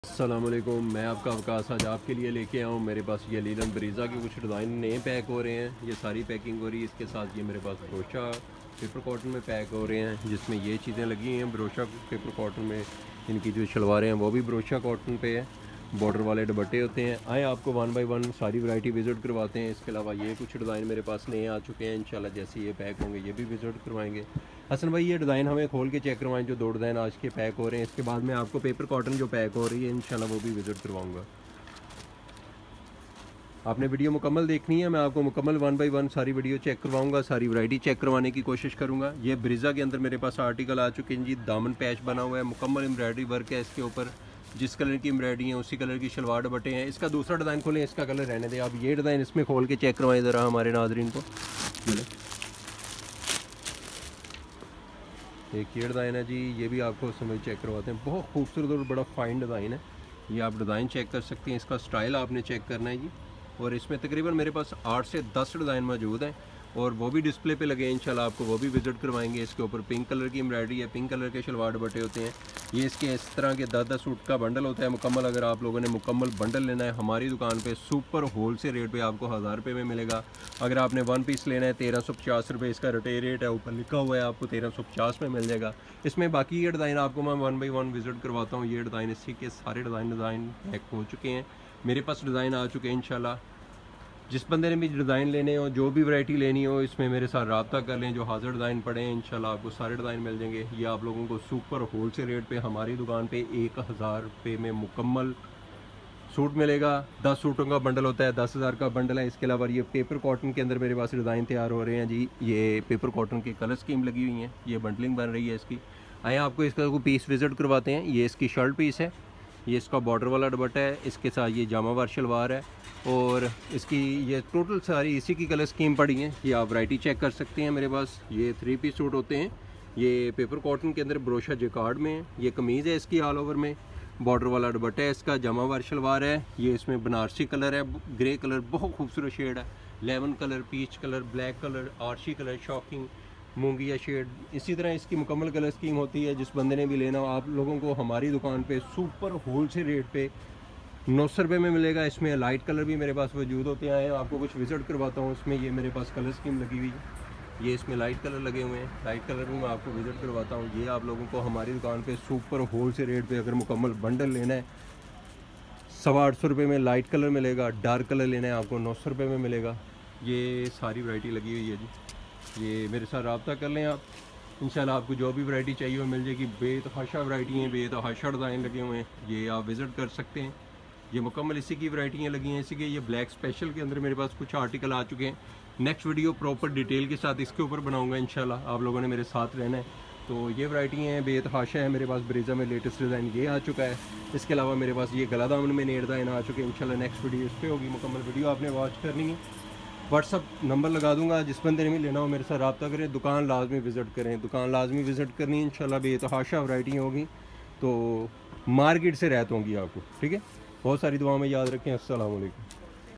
अस्सलामुअलैकुम, मैं आपका अवकाश आज आपके लिए लेके आया हूँ। मेरे पास ये लीलन ब्रीज़ा के कुछ डिज़ाइन नए पैक हो रहे हैं। ये सारी पैकिंग हो रही है। इसके साथ ये मेरे पास ब्रोशा पेपर कॉटन में पैक हो रहे हैं, जिसमें ये चीज़ें लगी हैं। ब्रोशा पेपर कॉटन में इनकी जो शलवारें हैं वो भी ब्रोशा कॉटन पे है। बॉर्डर वाले दुपट्टे होते हैं। आए आपको वन बाय वन सारी वैरायटी विज़िट करवाते हैं। इसके अलावा ये कुछ डिज़ाइन मेरे पास नए आ चुके हैं। इंशाल्लाह जैसे ये पैक होंगे ये भी विज़िट करवाएंगे। हसन भाई ये डिज़ाइन हमें खोल के चेक करवाएं, जो दो डिज़ाइन आज के पैक हो रहे हैं। इसके बाद मैं आपको पेपर कॉटन जो पैक हो रही है इंशाल्लाह वो भी विज़िट करवाऊँगा। आपने वीडियो मुकम्मल देखनी है, मैं आपको मुकम्मल वन बाय वन सारी वीडियो चेक करवाऊंगा, सारी वैरायटी चेक करवाने की कोशिश करूंगा। ये ब्रीज़ा के अंदर मेरे पास आर्टिकल आ चुके हैं जी। दामन पैच बना हुआ है, मुकम्मल एम्ब्रॉयडरी वर्क है इसके ऊपर। जिस कलर की एम्ब्रॉयडरी है उसी कलर की शलवार दुपट्टे हैं। इसका दूसरा डिज़ाइन खोलें, इसका कलर रहने दें। आप ये डिज़ाइन इसमें खोल के चेक करवाएं ज़रा हमारे नाजरीन को। एक ये डिज़ाइन है जी, ये भी आपको समझ चेक करवाते हैं। बहुत खूबसूरत और बड़ा फाइन डिज़ाइन है। ये आप डिज़ाइन चेक कर सकते हैं, इसका स्टाइल आपने चेक करना है जी। और इसमें तकरीबन मेरे पास 8 से 10 डिज़ाइन मौजूद हैं और वो भी डिस्प्ले पे लगे हैं। इंशाल्लाह आपको वो भी विज़िट करवाएंगे। इसके ऊपर पिंक कलर की एम्ब्रॉयडरी है, पिंक कलर के शलवार दुपट्टे होते हैं। ये इसके इस तरह के 10-10 सूट का बंडल होता है मुकम्मल। अगर आप लोगों ने मुकम्मल बंडल लेना है हमारी दुकान पे सुपर होल से रेट पे आपको 1000 रुपये में मिलेगा। अगर आपने वन पीस लेना है 1350 रुपये इसका रिटेल रेट है, ऊपर लिखा हुआ है, आपको 1350 में मिल जाएगा। इसमें बाकी ये डिज़ाइन आपको मैं वन बाई वन विज़िट करवाता हूँ। ये डिज़ाइन इसी के सारे डिज़ाइन पैक हो चुके हैं, मेरे पास डिज़ाइन आ चुके हैं। इंशाल्लाह जिस बंदे ने भी डिज़ाइन लेने हो, जो भी वैरायटी लेनी हो, इसमें मेरे साथ रब्ता कर लें। जो हाज़िर डिज़ाइन पड़े हैं इंशाल्लाह आपको सारे डिज़ाइन मिल जाएंगे। ये आप लोगों को सुपर होल से रेट पे हमारी दुकान पे 1000 रुपये में मुकम्मल सूट मिलेगा। 10 सूटों का बंडल होता है, 10,000 का बंडल है। इसके अलावा ये पेपर कॉटन के अंदर मेरे पास डिज़ाइन तैयार हो रहे हैं जी। ये पेपर कॉटन की कलर स्कीम लगी हुई है, ये बंडलिंग बन रही है इसकी। आए आपको इसका पीस विज़िट करवाते हैं। ये इसकी शर्ट पीस है, ये इसका बॉर्डर वाला दुपट्टा है, इसके साथ ये जामावार शलवार है और इसकी ये टोटल सारी इसी की कलर स्कीम पड़ी है। ये आप वैरायटी चेक कर सकते हैं। मेरे पास ये 3 पीस सूट होते हैं। ये पेपर कॉटन के अंदर ब्रोशा जेकार्ड में, ये कमीज़ है इसकी ऑल ओवर में, बॉर्डर वाला दुपट्टा है इसका, जामावार शलवार है। ये इसमें बनारसी कलर है, ग्रे कलर, बहुत खूबसूरत शेड है। Lemon colour, peach colour, black colour, आर्शी कलर, शॉकिंग मूंगिया शेड। इसी तरह इसकी मुकम्मल कलर स्कीम होती है। जिस बंदे ने भी लेना हो आप लोगों को हमारी दुकान पे सुपर होल से रेट पे 900 रुपये में मिलेगा। इसमें लाइट कलर भी मेरे पास वजूद होते हैं। आपको कुछ विज़िट करवाता हूँ। इसमें ये मेरे पास कलर स्कीम लगी हुई है, ये इसमें लाइट कलर लगे हुए हैं। लाइट कलर भी मैं आपको विज़िट करवाता हूँ। ये आप लोगों को हमारी दुकान पर सुपर होल से रेट पर अगर मुकम्मल बंडल लेना है 850 रुपये में लाइट कलर मिलेगा। डार्क कलर लेना है आपको 900 रुपये में मिलेगा। ये सारी वैरायटी लगी हुई है जी। ये मेरे साथ रब्ता कर लें आप, इंशाल्लाह आपको जो भी वैरायटी चाहिए वो मिल जाएगी। बेतहाशा वैरायटी हैं, बेतहाशा डिज़ाइन लगे हुए हैं, ये आप विज़िट कर सकते हैं। ये मुकम्मल इसी की वैरायटियाँ लगी हैं। इसी के ये ब्लैक स्पेशल के अंदर मेरे पास कुछ आर्टिकल आ चुके हैं। नेक्स्ट वीडियो प्रॉपर डिटेल के साथ इसके ऊपर बनाऊँगा इंशाल्लाह, आप लोगों ने मेरे साथ रहना है। तो ये वैरायटी हैं, बेतहाशा है मेरे पास। ब्रीज़ा में लेटेस्ट डिज़ाइन ये आ चुका है। इसके अलावा मेरे पास ये गला दामन में नए डिज़ाइन आ चुके हैं। इंशाल्लाह नेक्स्ट वीडियो इस पर होगी। मुकम्मल वीडियो आपने वॉच करनी है। व्हाट्सअप नंबर लगा दूंगा, जिस बंदे ने भी लेना हो मेरे साथ रब्ता करें। दुकान लाजमी विज़िट करें, दुकान लाजमी विज़िट करनी है। इंशाल्लाह बेतहाशा वैरायटी होगी, तो मार्केट से रहत होंगी आपको। ठीक है, बहुत सारी दुआओं में याद रखें। अस्सलाम वालेकुम।